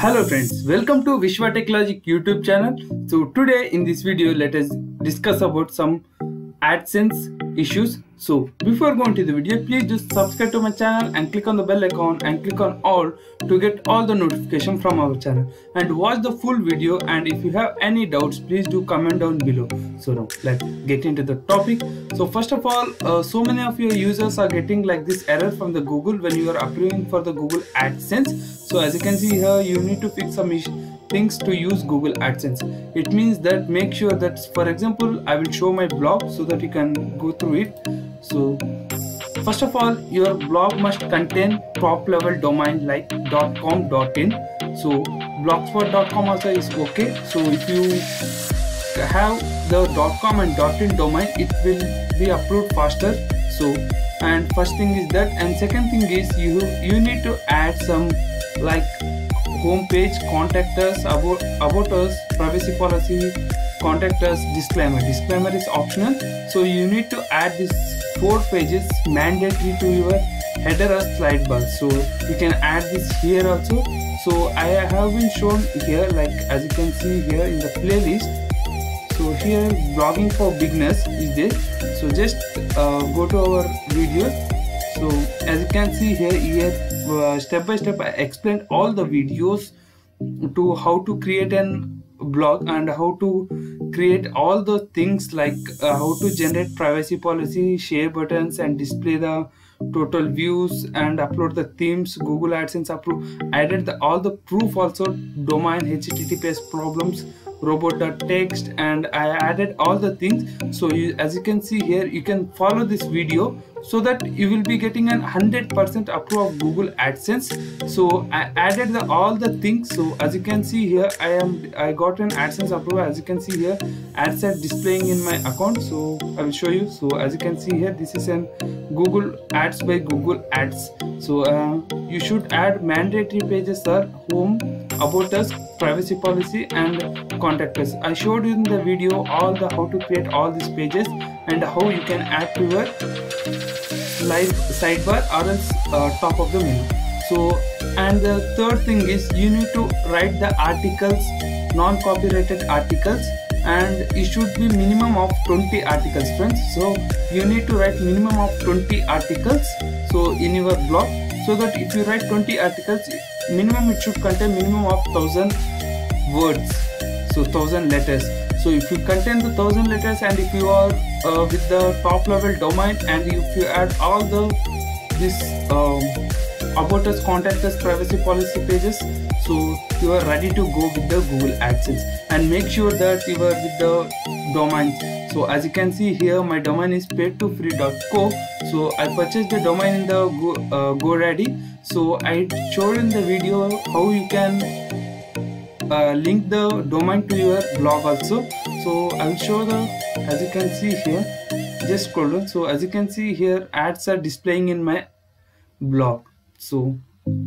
Hello friends, welcome to Vishwa Technologic YouTube channel. So today in this video let us discuss about some AdSense issues. So before going to the video, please just subscribe to my channel and click on the bell icon and click on all to get all the notification from our channel, and watch the full video. And if you have any doubts, please do comment down below. So now let's get into the topic. So first of all, so many of your users are getting like this error from the Google when you are applying for the Google AdSense. So as you can see here, you need to fix some things to use Google AdSense. It means that make sure that, for example, I will show my blog so that you can go through it. So first of all, your blog must contain top level domain like .com, .in. So blogspot.com also is okay. So if you have the .com and .in domain, it will be approved faster. So, and first thing is that, and second thing is you need to add some like home page, contact us, about us, privacy policy, contact us, disclaimer. Disclaimer is optional. So you need to add these 4 pages mandatory to your header or slide bar. So you can add this here also. So I have been shown here, like as you can see here in the playlist. So here blogging for beginners is this. So just go to our video. So as you can see here step by step I explained all the videos to how to create an blog and how to create all the things like how to generate privacy policy, share buttons, and display the total views, and upload the themes, Google AdSense Approve. Added all the proof also, domain, HTTPS problems, robot.txt, and I added all the things. So as you can see here, you can follow this video so that you will be getting an 100% approve of Google AdSense. So I added all the things. So as you can see here, I got an AdSense approve. As you can see here, ads are displaying in my account. So I will show you. So as you can see here, this is an Google Ads by Google Ads. So you should add mandatory pages are home, about us, privacy policy, and contact us. I showed you in the video all the how to create all these pages and how you can add to your live sidebar or else top of the menu. So, and the third thing is you need to write the articles, non-copyrighted articles, and it should be minimum of 20 articles, friends. So you need to write minimum of 20 articles so in your blog, so that if you write 20 articles, minimum it should contain minimum of 1000 words, so 1000 letters. So if you contain the 1000 letters, and if you are with the top level domain, and if you add all this about us, contact us, privacy policy pages, so you are ready to go with the Google AdSense. And make sure that you are with the domain. So as you can see here, my domain is paid2free.co. So I purchased the domain in the GoDaddy. So I showed in the video how you can link the domain to your blog also. So I will show as you can see here, just scroll down. So as you can see here, ads are displaying in my blog. So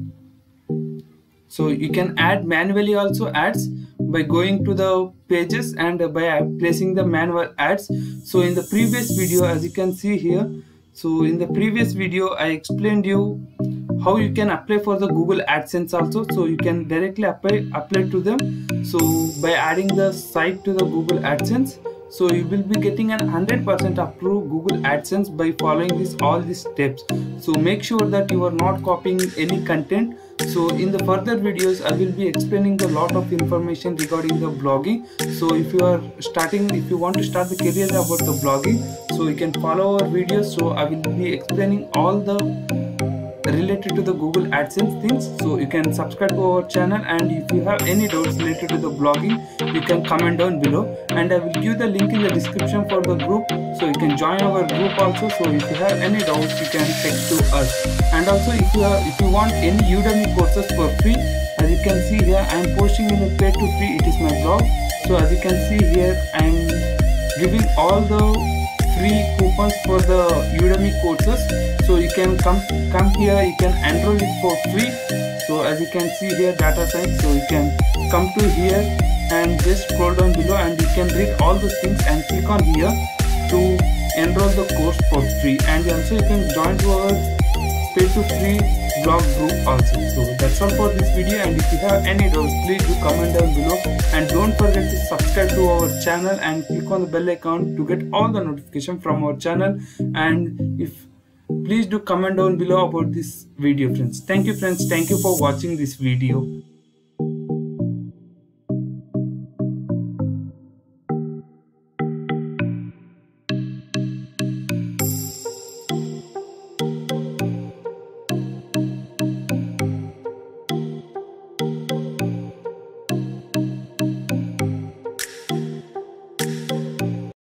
you can add manually also ads by going to the pages and by placing the manual ads. So in the previous video, as you can see here, so in the previous video I explained you how you can apply for the Google AdSense also. So you can directly apply to them. So by adding the site to the Google AdSense, so you will be getting an 100% approved Google AdSense by following all these steps. So make sure that you are not copying any content. So in the further videos I will be explaining a lot of information regarding the blogging. So if you want to start the career about the blogging, so you can follow our videos. So I will be explaining all the related to the Google AdSense things. So you can subscribe to our channel, and if you have any doubts related to the blogging, you can comment down below, and I will give the link in the description for the group, so you can join our group also. So if you have any doubts, you can text to us. And also if you want any Udemy courses for free, as you can see here, I am posting in a pay to free. It is my blog. So as you can see here, I am giving all the free coupons for the Udemy courses. So you can come here, you can enroll it for free. So as you can see here, data science. So you can come to here and just scroll down below, and you can read all the things and click on here to enroll the course for free. And also you can join to our pay to free blog group also. So that's all for this video, and if you have any doubts, please do comment down below, and don't forget to subscribe to our channel and click on the bell icon to get all the notification from our channel. And if please do comment down below about this video, friends. Thank you, friends. Thank you for watching this video.